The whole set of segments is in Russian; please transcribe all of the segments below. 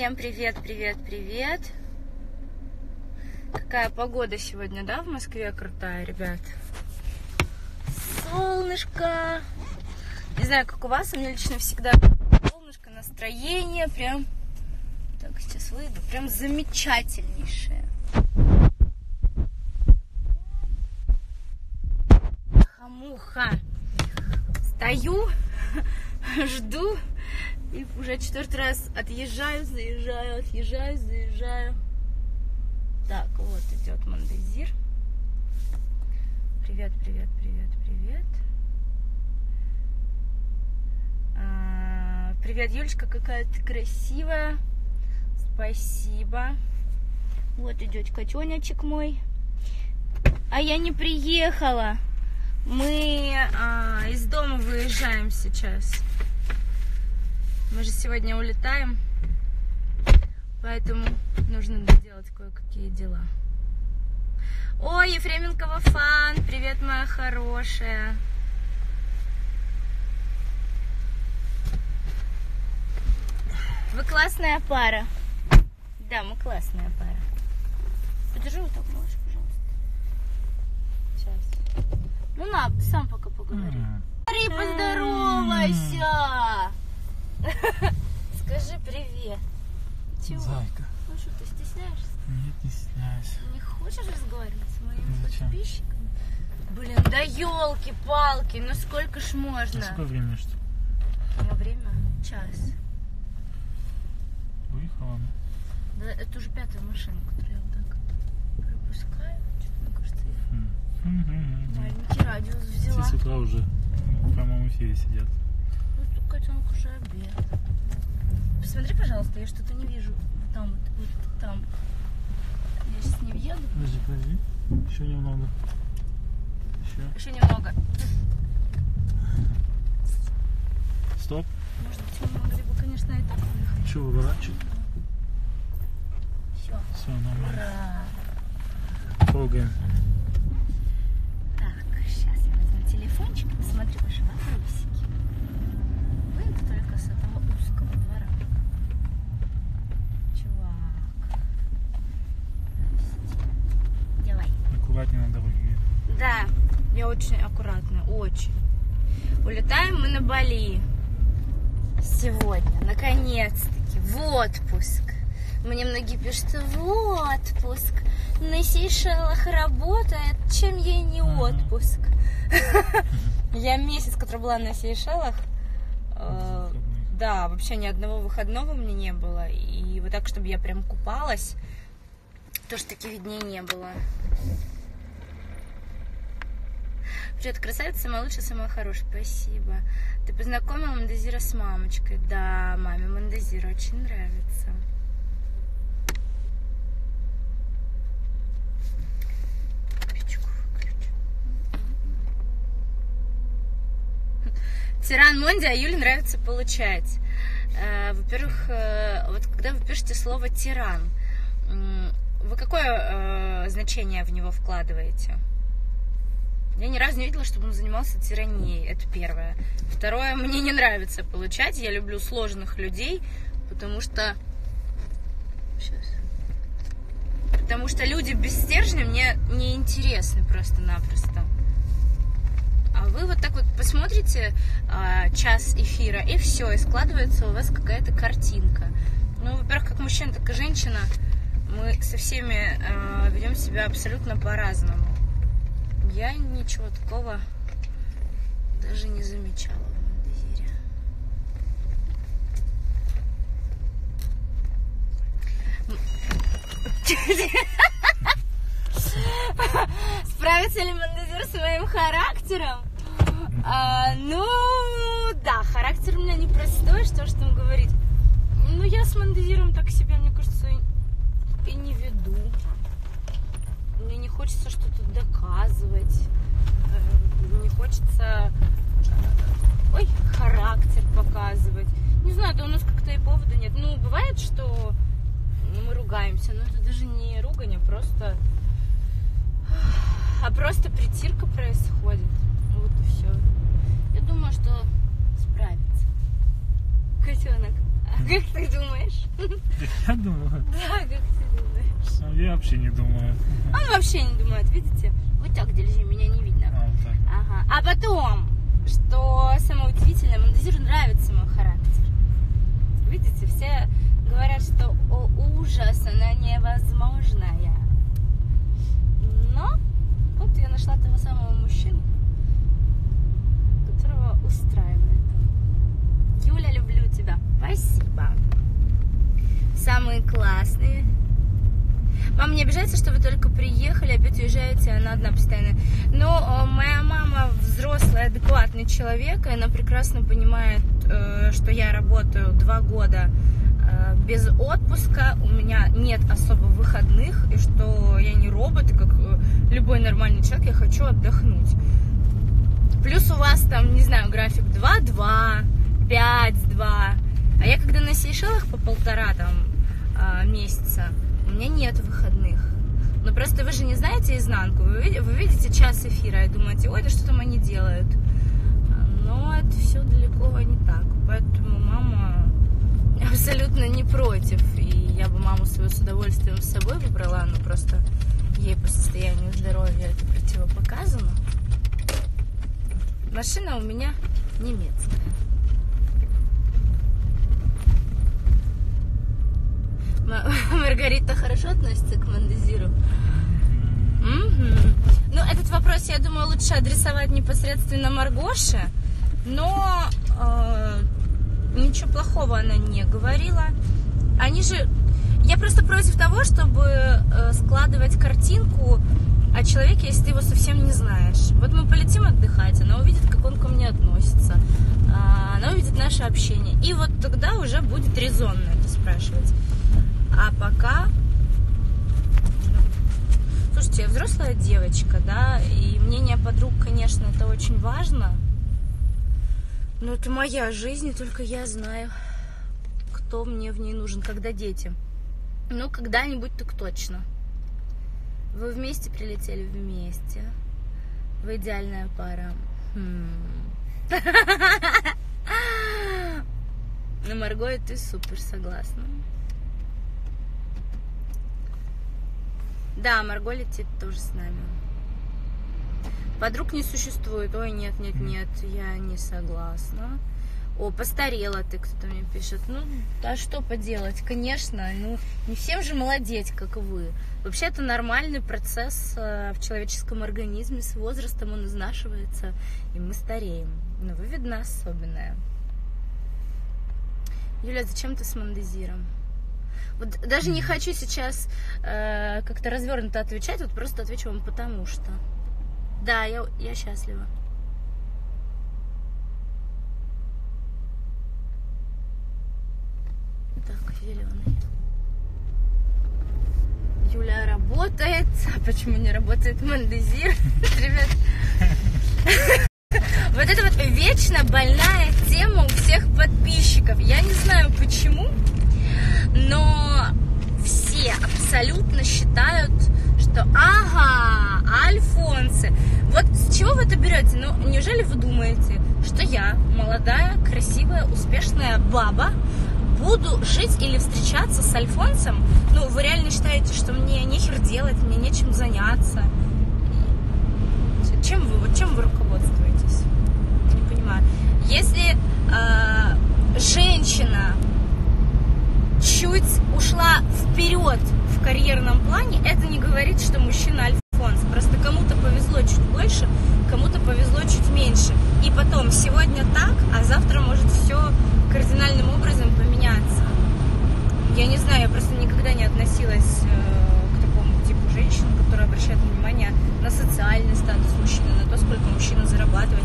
Всем привет, привет, привет. Какая погода сегодня, да, в Москве крутая, ребят. Солнышко. Не знаю, как у вас, у меня лично всегда солнышко, настроение прям... Так, сейчас выйду. Прям замечательнейшее. Хамуха. Стою, жду. И уже 4-й раз отъезжаю, заезжаю, отъезжаю, заезжаю. Так, вот идет Мандезир. Привет, привет, привет, привет. Привет, Юлечка, какая ты красивая. Спасибо. Вот идет котеночек мой. А я не приехала. Мы из дома выезжаем сейчас. Мы же сегодня улетаем, поэтому нужно доделать кое-какие дела. Ой, Ефременкова фан, привет, моя хорошая. Вы классная пара. Да, мы классная пара. Подержи вот так, можешь, пожалуйста. Сейчас. Ну на, сам пока поговори. Смотри, поздоровайся. Скажи привет. Чего? Зайка. Ну что, ты стесняешься? Нет, не стесняюсь. Не хочешь разговаривать с моими Зачем? подписчиками? Блин, да елки-палки, ну сколько ж можно? А сколько времени, что? Время? Час. Выехала она? Да, это уже 5-я машина, которую я вот так пропускаю. Что-то, мне кажется, я маленький радиус взяла. Все с утра уже в прямом эфире сидят. Ну, тут котенок уже обед. Посмотри, пожалуйста, я что-то не вижу. Там, вот там. Я сейчас не въеду. Подожди. Еще немного. Еще немного. Стоп. Может быть, мы могли бы, конечно, и так выехать. Что, выворачивать? Все. Все, нормально. Ура! Трогаем. Так, сейчас я возьму телефончик и посмотрю ваши вопросики. Выйду только с этого узкого двора. Чувак. Давай. Аккуратнее на дороге. Да, я очень аккуратная, очень. Улетаем мы на Бали сегодня, наконец-таки, в отпуск. Мне многие пишут, в отпуск. На Сейшелах работает, чем ей не отпуск. Я месяц, который была на Сейшелах, да, вообще ни одного выходного у меня не было. И вот так, чтобы я прям купалась, тоже таких дней не было. Привет, красавица, самая лучшая, самая хорошая. Спасибо. Ты познакомила Мандезира с мамочкой? Да, маме Мандезира очень нравится. Печку выключу. Тиран Монди, а Юле нравится получать. Во-первых, вот когда вы пишете слово тиран, вы какое значение в него вкладываете? Я ни разу не видела, чтобы он занимался тиранией. Это первое. Второе, мне не нравится получать. Я люблю сложных людей, потому что... Потому что люди без стержня мне не интересны просто-напросто. А вы вот так вот посмотрите час эфира, и все, и складывается у вас какая-то картинка. Ну, во-первых, как мужчина, так и женщина, мы со всеми ведем себя абсолютно по-разному. Я ничего такого даже не замечала в Мандезире. Справится ли Мандезир с моим характером? Ну, да, характер у меня непростой, что ж там говорить. Ну, я с Мандезиром так себя, мне кажется, и не веду. Мне не хочется что-то доказывать, не хочется, характер показывать. Не знаю, да у нас как-то и повода нет. Ну, бывает, что мы ругаемся, но это даже не ругань, а просто притирка происходит. Вот и все. Я думаю, что справится. Котенок, а как ты думаешь? Я думаю. Да, как ты думаешь? Я вообще не думаю. Он вообще не думает, видите? Вот так держи, меня не видно. Вот так. Ага. А потом, что самое удивительное, Мандазиру нравится мой характер. Видите, все говорят, что о, ужас, она невозможная. Но вот я нашла того самого мужчину, которого устраивает. Юля, люблю тебя. Спасибо. Самые классные. Мама не обижается, что вы только приехали, опять уезжаете, она одна постоянно. Но моя мама взрослый, адекватный человек, и она прекрасно понимает, что я работаю 2 года без отпуска, у меня нет особо выходных, и что я не робот, и как любой нормальный человек, я хочу отдохнуть. Плюс у вас там, не знаю, график 2-2, 5-2, а я когда на Сейшелах по 1,5 там месяца, у меня нет выходных. Но просто вы же не знаете изнанку. Вы видите час эфира и думаете, ой, да что там они делают. Но это все далеко не так. Поэтому мама абсолютно не против. И я бы маму свою с удовольствием с собой выбрала, но просто ей по состоянию здоровья это противопоказано. Машина у меня немецкая. Маргарита хорошо относится к Мандазиру? Ну, этот вопрос, я думаю, лучше адресовать непосредственно Маргоше, но ничего плохого она не говорила. Они же... Я просто против того, чтобы складывать картинку о человеке, если ты его совсем не знаешь. Вот мы полетим отдыхать, она увидит, как он ко мне относится, она увидит наше общение, и вот тогда уже будет резонно это спрашивать. А пока... Слушайте, я взрослая девочка, да, и мнение подруг, конечно, это очень важно, но это моя жизнь, и только я знаю, кто мне в ней нужен, когда дети. Ну, когда-нибудь так точно. Вы вместе прилетели? Вместе. Вы идеальная пара. На Марго и ты супер, согласна. Да, Марго летит тоже с нами. Подруг не существует. Ой, нет, я не согласна. О, постарела ты, кто-то мне пишет. Ну, а что поделать? Конечно, ну, не всем же молодеть, как вы. Вообще, это нормальный процесс в человеческом организме. С возрастом он изнашивается, и мы стареем. Но вы, видно, особенная. Юля, зачем ты с Мандазиром? Вот даже не хочу сейчас как-то развернуто отвечать, вот просто отвечу вам потому что. Да, я счастлива. Так, зеленый. Юля работает. А почему не работает Мандазир? Ребят, вот это вот вечно больная тема у всех подписчиков. Я не знаю почему, но все абсолютно считают, что ага, альфонсы. Вот с чего вы это берете? Ну, неужели вы думаете, что я, молодая, красивая, успешная баба, буду жить или встречаться с альфонсом? Ну, вы реально считаете, что мне нехер делать, мне нечем заняться? Чем вы руководствуетесь? Не понимаю. Если женщина чуть ушла вперед в карьерном плане, это не говорит, что мужчина альфонс. Просто кому-то повезло чуть больше, кому-то повезло чуть меньше. И потом, сегодня так, а завтра может все кардинальным образом поменяться. Я не знаю, я просто никогда не относилась к такому типу женщин, которые обращают внимание на социальный статус мужчины, на то, сколько мужчина зарабатывает.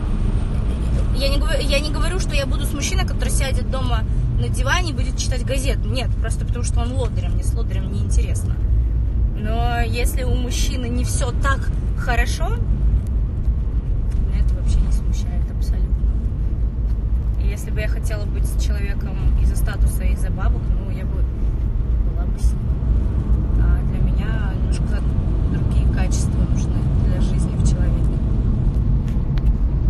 Я не говорю, что я буду с мужчиной, который сядет дома на диване и будет читать газету. Нет, просто потому что он лодырем. Мне с лодырем неинтересно. Но если у мужчины не все так хорошо, меня это вообще не смущает абсолютно. И если бы я хотела быть с человеком из-за статуса, из-за бабок, ну, я бы была бы с ним. А для меня немножко другие качества нужны для жизни в человеке.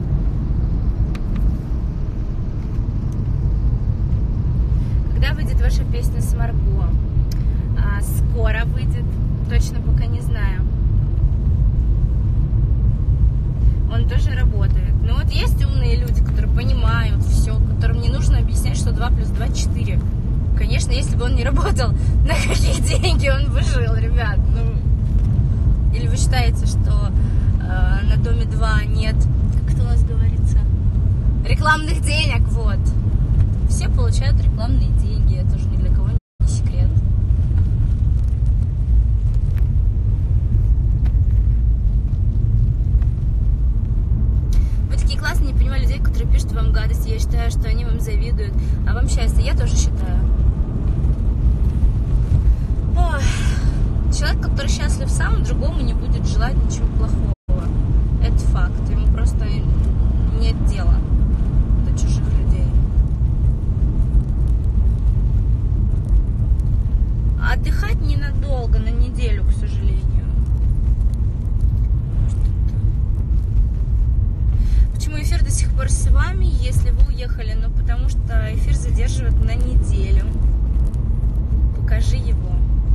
Когда выйдет ваш хорошая песня с Марго. Скоро выйдет, точно пока не знаю. Он тоже работает. Но вот есть умные люди, которые понимают все, которым не нужно объяснять, что 2 + 2 = 4. Конечно, если бы он не работал, на какие деньги он бы жил, ребят? Ну, или вы считаете, что на Доме 2 нет, как это у нас говорится, рекламных денег? Вот. Все получают рекламные деньги, это же ни для кого не секрет. Вы такие классные, не понимаю людей, которые пишут вам гадости. Я считаю, что они вам завидуют. А вам счастье, я тоже считаю. Ой. Человек, который счастлив сам, другому не будет желать ничего плохого. Это факт. Ему просто нет дела до чужих людей. А отдыхать ненадолго, на неделю, к сожалению. Почему эфир до сих пор с вами, если вы уехали? Ну, потому что эфир задерживают на неделю. Покажи его.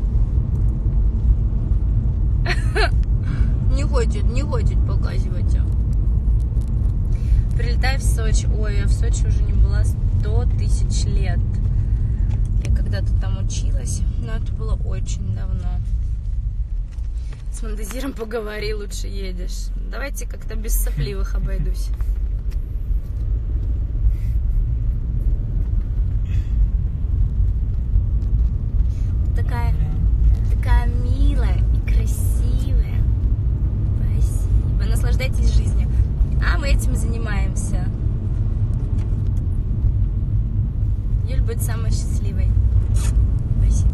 Не хочет показывать. Прилетай в Сочи. Ой, я в Сочи уже не была 100 000 лет. Я когда-то там училась, но это было очень давно. С Мандазиром поговори, лучше едешь. Давайте как-то без сопливых обойдусь. Такая милая и красивая. Спасибо. Наслаждайтесь жизнью. А мы этим занимаемся. Юль будет самой счастливой. Спасибо.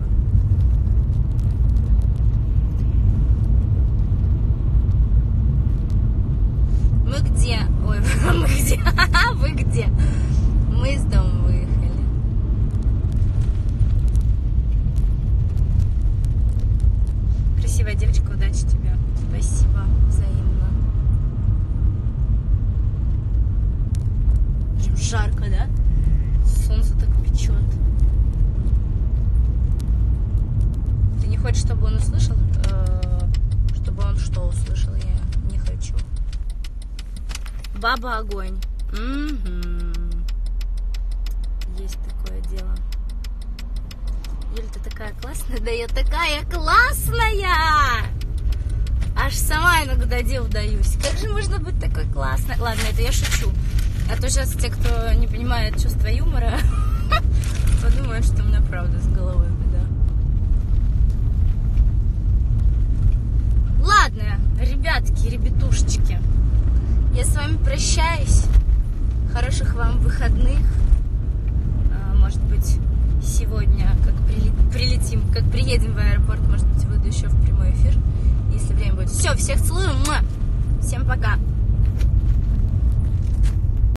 Мы где? Ой, мы где? Вы где? Мы из дома выехали. Красивая девочка, удачи тебе. Спасибо, взаимно. Прям жарко, да? Солнце так печет. Ты не хочешь, чтобы он услышал? Чтобы он что услышал? Я не хочу. Баба огонь. Есть такое дело. Юль, ты такая классная. Да я такая классная! Аж сама иногда дел даюсь. Как же можно быть такой классной? Ладно, это я шучу. А то сейчас те, кто не понимает чувства юмора, подумают, что у меня правда с головой беда. Ладно, ребятки, ребятушечки, я с вами прощаюсь. Хороших вам выходных. Может быть, сегодня, как прилетим, как приедем в аэропорт, может быть, выйду еще в прямой эфир, если время будет. Все, всех целую. Всем пока.